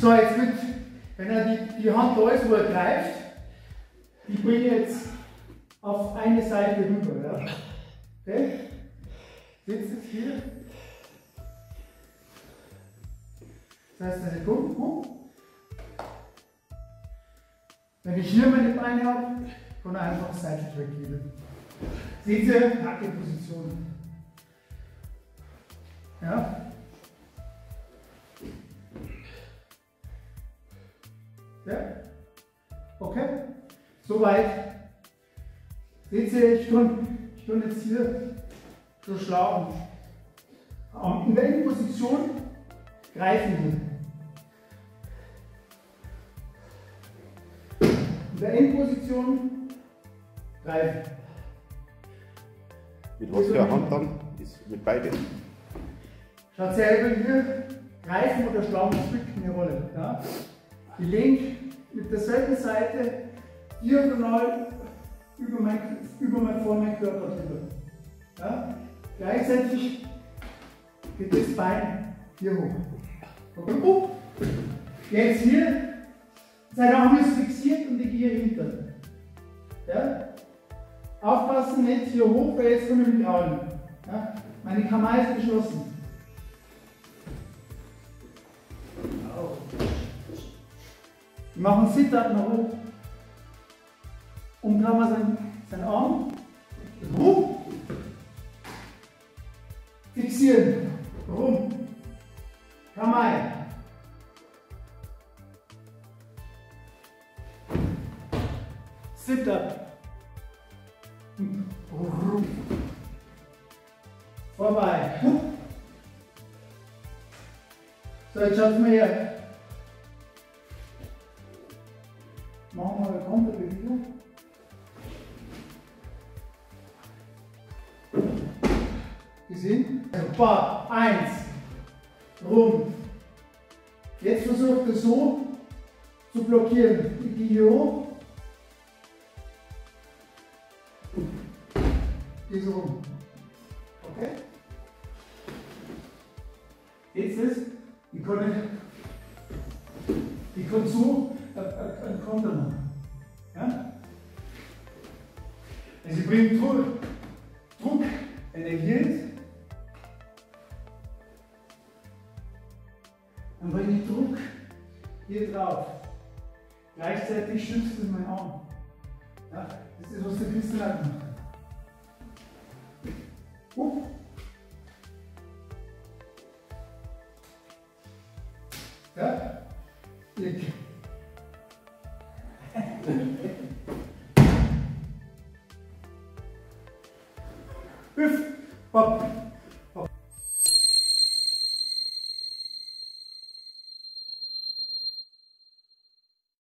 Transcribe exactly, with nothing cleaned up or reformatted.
So, jetzt wird, wenn er die, die Hand da ist, wo er greift, die bringe ich jetzt auf eine Seite rüber. Ja? Okay? Sitzt jetzt hier. Das heißt, eine Sekunde. Wenn ich hier meine Beine habe, kann er einfach seitlich weggeben. Seht ihr? Hacke-Position. Ja? Ja? Okay? Soweit. Seht ihr, ich kann, ich kann jetzt hier so schlagen. In welcher Position greifen wir? In der Endposition greifen. Mit was für einer Hand dann? Ist mit beiden. Schaut selber hier, greifen oder schlagen spielt eine Rolle. Ja? Die lege mit derselben Seite diagonal über mein, über mein, vor meinen Körper drüber. Ja? Gleichzeitig geht das Bein hier hoch. Okay. Uh. Jetzt hier, sein Arm ist fixiert und ich gehe hinter. Ja? Aufpassen, nicht hier hoch, weil jetzt komme ich mit Kraulen. Ja? Meine Kammer ist geschlossen. Wir machen Sit-Up nach oben. Umdrehen wir seinen, seinen Arm. Hoch. Fixieren. Rum. Kamai. Sit-Up. Vorbei. So, jetzt schaut mal her. Machen wir eine Konterbewegung. Gesehen? Also, paar, eins, rum. Jetzt versucht er so zu blockieren. Ich gehe hier hoch. Gehe so rum. Okay? Jetzt ist, ich kann, ich kann so einen Konter machen. Ja? Also ich bringe Druck, Druck, wenn er hier ist, dann bringe ich Druck hier drauf. Gleichzeitig schützt es meinen Arm. Ja? Das ist, was der Christian macht. Uh. Ja? Ich